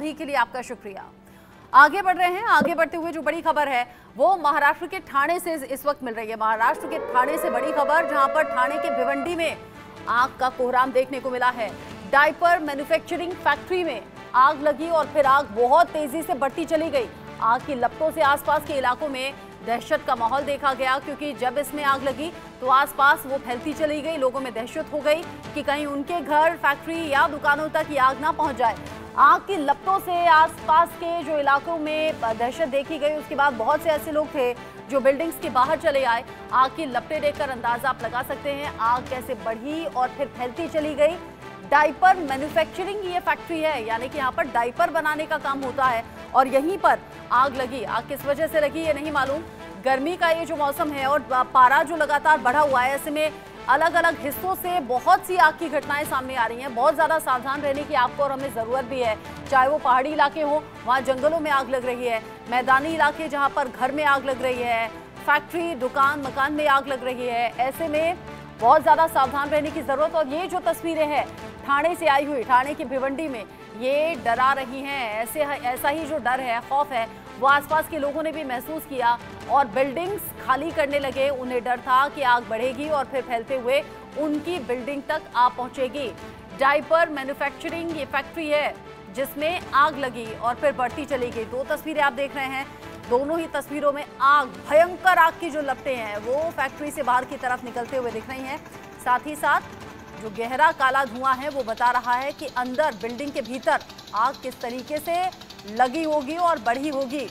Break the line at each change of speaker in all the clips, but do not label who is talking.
अभी के लिए आपका शुक्रिया। आगे बढ़ रहे हैं। आगे बढ़ते हुए जो बड़ी खबर है वो महाराष्ट्र के ठाणे से इस वक्त मिल रही है। महाराष्ट्र के ठाणे से बड़ी खबर, जहां पर ठाणे के भिवंडी में आग का कोहराम देखने को मिला है। डायपर मैन्युफैक्चरिंग फैक्ट्री में आग लगी और फिर आग बहुत तेजी से बढ़ती चली गई। आग की लपटों से आसपास के इलाकों में दहशत का माहौल देखा गया, क्योंकि जब इसमें आग लगी तो आसपास वो फैलती चली गई। लोगों में दहशत हो गई कि कहीं उनके घर, फैक्ट्री या दुकानों तक ये आग ना पहुंच जाए। आग की लपटों से आसपास के जो इलाकों में दहशत देखी गई। उसके बाद बहुत से ऐसे लोग थे जो बिल्डिंग्स के बाहर चले आए। आग की लपटें देखकर अंदाजा आप लगा सकते हैं आग कैसे बढ़ी और फिर फैलती चली गई। डायपर मैन्युफैक्चरिंग ये फैक्ट्री है, यानी कि यहाँ पर डायपर बनाने का काम होता है और यहीं पर आग लगी। आग किस वजह से लगी ये नहीं मालूम। गर्मी का ये जो मौसम है और पारा जो लगातार बढ़ा हुआ है, ऐसे में अलग अलग हिस्सों से बहुत सी आग की घटनाएं सामने आ रही हैं। बहुत ज़्यादा सावधान रहने की आपको और हमें ज़रूरत भी है। चाहे वो पहाड़ी इलाके हों, वहाँ जंगलों में आग लग रही है, मैदानी इलाके जहाँ पर घर में आग लग रही है, फैक्ट्री, दुकान, मकान में आग लग रही है, ऐसे में बहुत ज़्यादा सावधान रहने की ज़रूरत। और ये जो तस्वीरें हैं ठाणे से आई हुई, ठाणे की भिवंडी में, ये डरा रही हैं। ऐसा ही जो डर है, खौफ है, वो आसपास के लोगों ने भी महसूस किया और बिल्डिंग्स खाली करने लगे। उन्हें डर था कि आग बढ़ेगी और फिर फैलते हुए उनकी बिल्डिंग तक आ पहुंचेगी। डायपर मैन्युफैक्चरिंग ये फैक्ट्री है जिसमें आग लगी और फिर बढ़ती चली गई। दो तस्वीरें आप देख रहे हैं, दोनों ही तस्वीरों में आग, भयंकर आग की जो लपटें हैं वो फैक्ट्री से बाहर की तरफ निकलते हुए दिख रही हैं। साथ ही साथ जो गहरा काला धुआं है वो बता रहा है कि अंदर बिल्डिंग के भीतर आग किस तरीके से लगी होगी और बढ़ी होगी।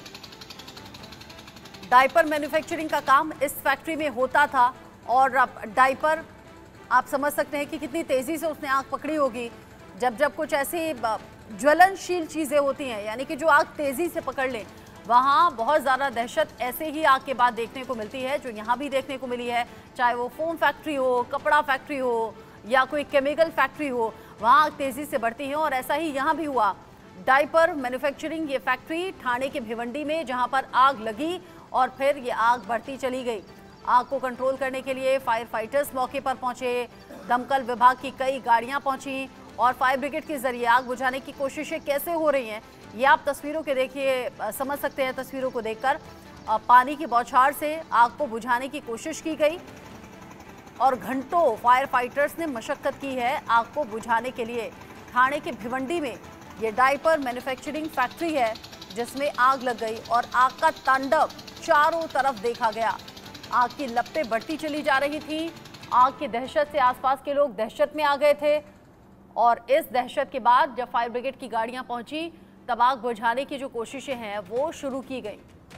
डायपर मैन्युफैक्चरिंग का काम इस फैक्ट्री में होता था और अब डायपर, आप समझ सकते हैं कि कितनी तेजी से उसने आग पकड़ी होगी। जब कुछ ऐसी ज्वलनशील चीजें होती हैं, यानी कि जो आग तेजी से पकड़ लें, वहाँ बहुत ज़्यादा दहशत ऐसे ही आग के बाद देखने को मिलती है, जो यहाँ भी देखने को मिली है। चाहे वो फोम फैक्ट्री हो, कपड़ा फैक्ट्री हो या कोई केमिकल फैक्ट्री हो, वहाँ आग तेज़ी से बढ़ती है और ऐसा ही यहाँ भी हुआ। डायपर मैन्युफैक्चरिंग ये फैक्ट्री ठाणे के भिवंडी में, जहाँ पर आग लगी और फिर ये आग बढ़ती चली गई। आग को कंट्रोल करने के लिए फायर फाइटर्स मौके पर पहुँचे, दमकल विभाग की कई गाड़ियाँ पहुँची और फायर ब्रिगेड के जरिए आग बुझाने की कोशिशें कैसे हो रही हैं ये आप तस्वीरों के देखिए, समझ सकते हैं। तस्वीरों को देखकर पानी की बौछार से आग को बुझाने की कोशिश की गई और घंटों फायर फाइटर्स ने मशक्कत की है आग को बुझाने के लिए। ठाणे के भिवंडी में ये डायपर मैन्युफैक्चरिंग फैक्ट्री है जिसमें आग लग गई और आग का तांडव चारों तरफ देखा गया। आग की लपटें बढ़ती चली जा रही थी। आग की दहशत से आसपास के लोग दहशत में आ गए थे और इस दहशत के बाद जब फायर ब्रिगेड की गाड़ियां पहुंची तब आग बुझाने की जो कोशिशें हैं वो शुरू की गई।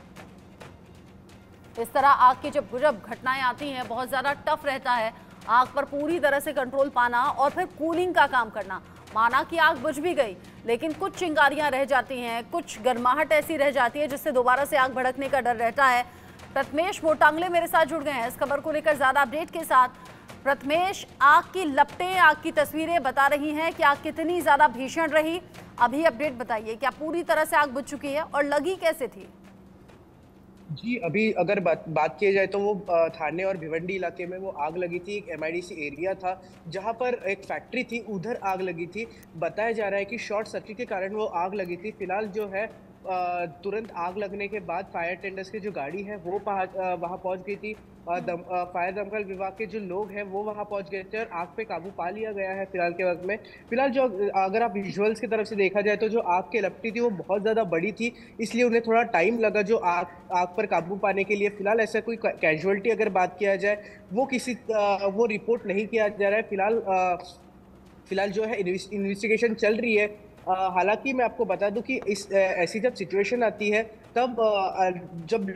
इस तरह आग की जब घटनाएं आती हैं, बहुत ज़्यादा टफ रहता है आग पर पूरी तरह से कंट्रोल पाना और फिर कूलिंग का काम करना। माना कि आग बुझ भी गई, लेकिन कुछ चिंगारियां रह जाती हैं, कुछ गर्माहट ऐसी रह जाती है जिससे दोबारा से आग भड़कने का डर रहता है। प्रथमेश मोटांगले मेरे साथ जुड़ गए हैं इस खबर को लेकर ज़्यादा अपडेट के साथ। प्रथमेश, आग की लपटें, आग की तस्वीरें बता रही हैं कि आग कितनी ज़्यादा भीषण रही। अभी अपडेट बताइए, क्या पूरी तरह से आग बुझ चुकी है और लगी कैसे थी?
जी, अभी अगर बात की जाए तो वो ठाणे और भिवंडी इलाके में वो आग लगी थी। एक एमआईडीसी एरिया था जहाँ पर एक फैक्ट्री थी, उधर आग लगी थी। बताया जा रहा है कि शॉर्ट सर्किट के कारण वो आग लगी थी। फिलहाल जो है तुरंत आग लगने के बाद फायर टेंडर्स की जो गाड़ी है वो वहाँ पहुँच गई थी। फायर दमकल विभाग के जो लोग हैं वो वहाँ पहुँच गए थे और आग पे काबू पा लिया गया है फिलहाल के वक्त में। फिलहाल जो अगर आप विजुअल्स की तरफ से देखा जाए तो जो आग की लपटी थी वो बहुत ज़्यादा बड़ी थी, इसलिए उन्हें थोड़ा टाइम लगा जो आग पर काबू पाने के लिए। फिलहाल ऐसा कोई कैजुअलिटी अगर बात किया जाए वो रिपोर्ट नहीं किया जा रहा है। फिलहाल जो है इन्वेस्टिगेशन चल रही है। हालांकि मैं आपको बता दूं कि ऐसी जब सिचुएशन आती है तब जब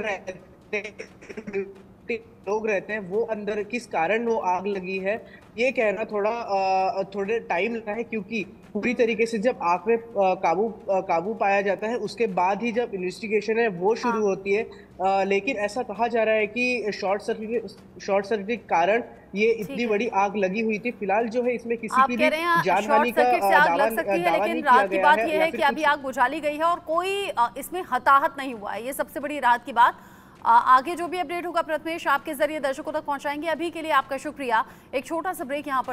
लोग रहते हैं वो अंदर किस कारण वो आग लगी है ये कहना थोड़े टाइम लगा है, क्योंकि पूरी तरीके से जब आग में काबू पाया जाता है उसके बाद ही जब इन्वेस्टिगेशन है वो शुरू होती है। लेकिन ऐसा कहा जा रहा है कि शॉर्ट सर्किट कारण ये इतनी बड़ी आग लगी हुई थी। फिलहाल जो है इसमें किसी की भी जानहानि का दावा
लेकिन रात की बात यह है कि अभी आग बुझा ली गई है और कोई इसमें हताहत नहीं हुआ है। ये सबसे बड़ी राहत की बात। आगे जो भी अपडेट होगा प्रथमेश आपके जरिए दर्शकों तक पहुंचाएंगे। अभी के लिए आपका शुक्रिया। एक छोटा सा ब्रेक यहाँ पर